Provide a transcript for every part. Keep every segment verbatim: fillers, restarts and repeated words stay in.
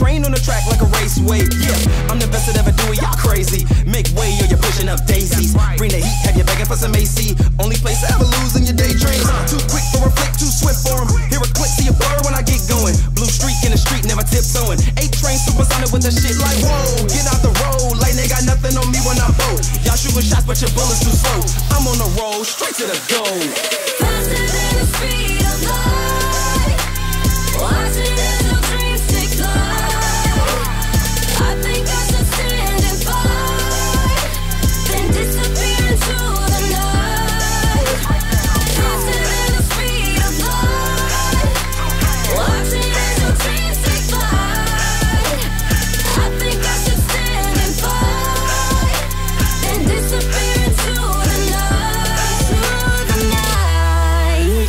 train on the track like a raceway. Yeah, I'm the best that ever do it, y'all crazy. Make way or you're pushing up daisies. Bring the heat, have you begging for some A C. Only place I ever lose in your daydreams. Too quick for a flick, too swift for him. Hear a click, see a blur when I get going. Blue streak in the street, never tiptoeing. Eight train supersonic with the shit like whoa. Get out the road, like they got nothing on me when I vote. Y'all shooting shots, but your bullets too slow. I'm on the road, straight to the goal. Faster than the speed of light. Watching as your dreams take flight. I think I should stand and fight, then disappear into the night. Faster than the speed of light. Watching as your dreams take flight. I think I should stand and fight, then disappear into the night. The night.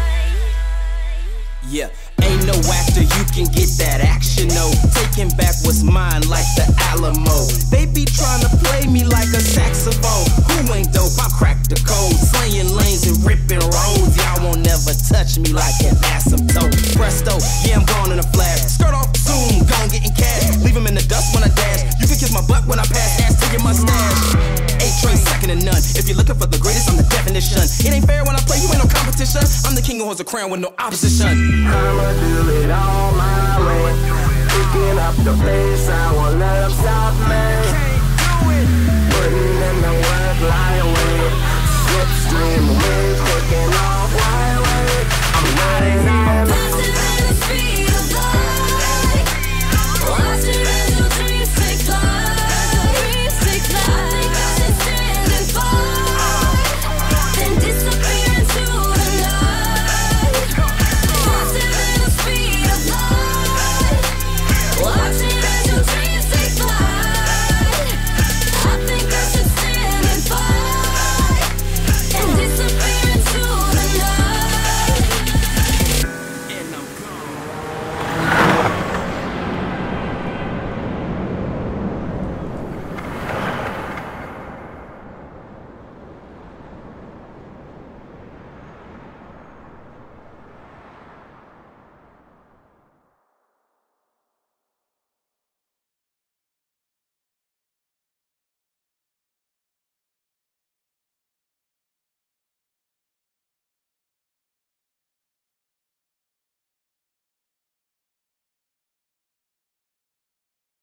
Yeah, ain't no actor, you can get that action, no. Taking back what's mine like the Alamo. They be trying to play me like a saxophone. Who ain't dope? I crack the code. Slaying lanes and ripping roads. Y'all won't never touch me like an asymptote. Presto, yeah, I'm gone in a flash. Skirt off soon, gone getting cash. Leave him in the dust when I dash. You can kiss my butt when I pass. Ass to your mustache. Eight train second to none. If you're looking for the greatest, I'm the definition. It ain't fair when I play, you ain't no competition. I'm the king who holds a crown with no opposition. I'ma do it all my way. Picking up the pace, I won't let them stop me.